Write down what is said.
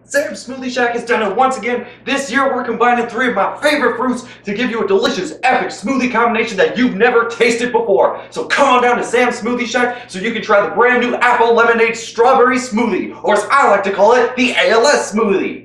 Sam's Smoothie Shack has done it once again. This year we're combining three of my favorite fruits to give you a delicious, epic smoothie combination that you've never tasted before. So come on down to Sam's Smoothie Shack so you can try the brand new apple lemonade strawberry smoothie, or as I like to call it, the ALS smoothie.